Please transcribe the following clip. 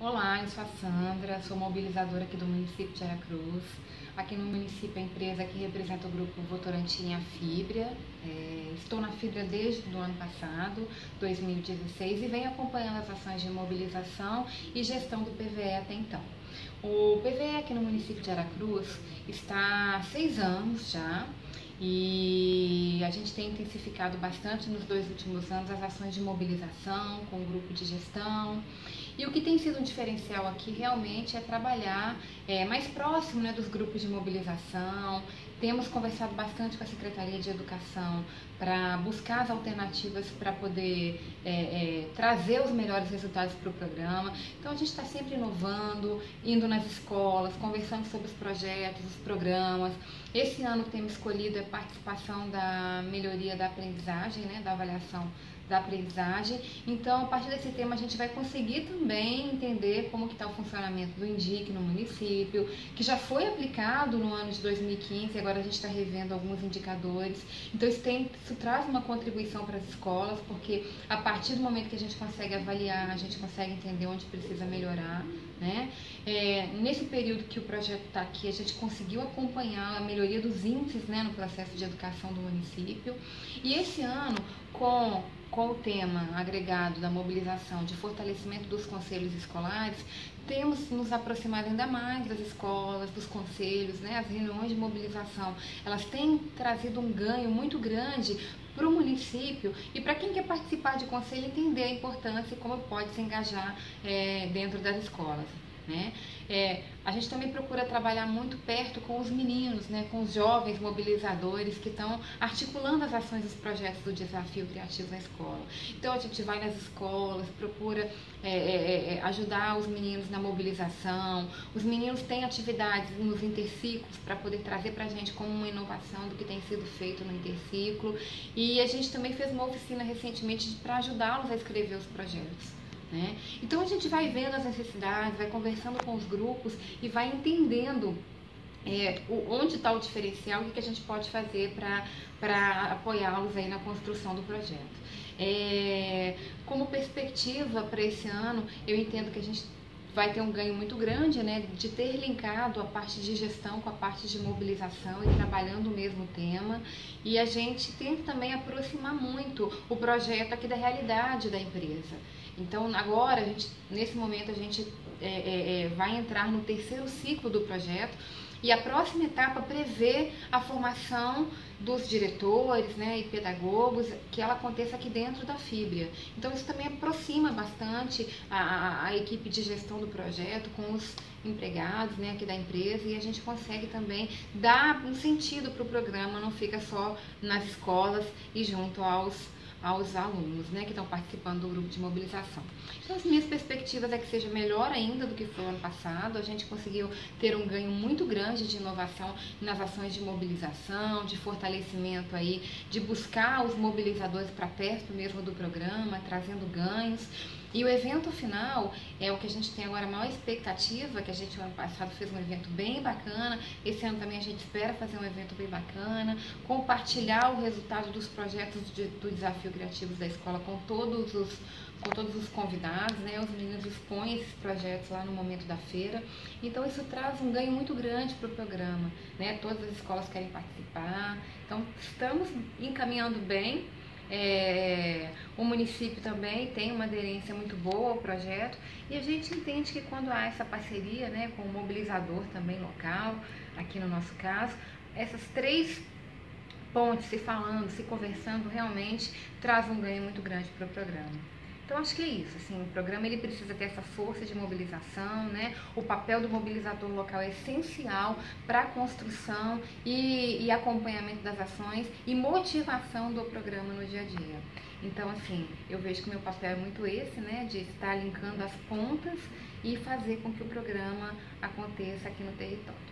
Olá, eu sou a Sandra, sou mobilizadora aqui do município de Aracruz. Aqui no município, a empresa que representa o grupo Votorantim é a Fibria. Estou na Fibria desde o ano passado, 2016, e venho acompanhando as ações de mobilização e gestão do PVE até então. O PVE aqui no município de Aracruz está há 6 anos já, e a gente tem intensificado bastante nos 2 últimos anos as ações de mobilização com o grupo de gestão. E o que tem sido um diferencial aqui realmente é trabalhar mais próximo, dos grupos de mobilização. Temos conversado bastante com a Secretaria de Educação para buscar as alternativas para poder trazer os melhores resultados para o programa. Então a gente está sempre inovando, indo nas escolas, conversando sobre os projetos, os programas. Esse ano temos escolhido a participação da melhoria da aprendizagem, da avaliação da aprendizagem. Então, a partir desse tema, a gente vai conseguir também entender como que está o funcionamento do INDIC no município, que já foi aplicado no ano de 2015, e agora a gente está revendo alguns indicadores. Então, isso traz uma contribuição para as escolas, porque a partir do momento que a gente consegue avaliar, a gente consegue entender onde precisa melhorar, nesse período que o projeto está aqui, a gente conseguiu acompanhar a melhoria dos índices, no processo de educação do município. E esse ano, com o tema agregado da mobilização de fortalecimento dos conselhos escolares, temos nos aproximado ainda mais das escolas, dos conselhos, As reuniões de mobilização, elas têm trazido um ganho muito grande para o município e para quem quer participar de conselho entender a importância e como pode se engajar dentro das escolas. A gente também procura trabalhar muito perto com os meninos, com os jovens mobilizadores que estão articulando as ações dos projetos do Desafio Criativo na escola. Então a gente vai nas escolas, procura ajudar os meninos na mobilização. Os meninos têm atividades nos interciclos para poder trazer para a gente como uma inovação do que tem sido feito no interciclo. E a gente também fez uma oficina recentemente para ajudá-los a escrever os projetos. Então a gente vai vendo as necessidades, vai conversando com os grupos e vai entendendo onde está o diferencial e o que a gente pode fazer para apoiá-los aí na construção do projeto. Como perspectiva para esse ano, eu entendo que a gente vai ter um ganho muito grande, de ter linkado a parte de gestão com a parte de mobilização e trabalhando o mesmo tema. E a gente tenta também aproximar muito o projeto aqui da realidade da empresa. Então, agora, nesse momento, a gente vai entrar no 3º ciclo do projeto e a próxima etapa prevê a formação dos diretores e pedagogos, que ela aconteça aqui dentro da Fibria. Então, isso também aproxima bastante a equipe de gestão do projeto com os empregados aqui da empresa, e a gente consegue também dar um sentido para o programa, não fica só nas escolas e junto aos alunos que estão participando do grupo de mobilização. Então, as minhas perspectivas é que seja melhor ainda do que foi o ano passado. A gente conseguiu ter um ganho muito grande de inovação nas ações de mobilização, de fortalecimento aí, de buscar os mobilizadores para perto mesmo do programa, trazendo ganhos. E o evento final é o que a gente tem agora a maior expectativa, que a gente no ano passado fez um evento bem bacana, esse ano também a gente espera fazer um evento bem bacana, compartilhar o resultado dos projetos do Desafio Criativo da escola com todos os convidados, Os meninos expõem esses projetos lá no momento da feira. Então isso traz um ganho muito grande para o programa, Todas as escolas querem participar, então estamos encaminhando bem. O município também tem uma aderência muito boa ao projeto, e a gente entende que quando há essa parceria com o mobilizador também local, aqui no nosso caso, essas 3 pontes se falando, se conversando, realmente traz um ganho muito grande para o programa. Então, acho que é isso, o programa ele precisa ter essa força de mobilização, O papel do mobilizador local é essencial para a construção e acompanhamento das ações e motivação do programa no dia a dia. Então, eu vejo que o meu papel é muito esse, de estar linkando as pontas e fazer com que o programa aconteça aqui no território.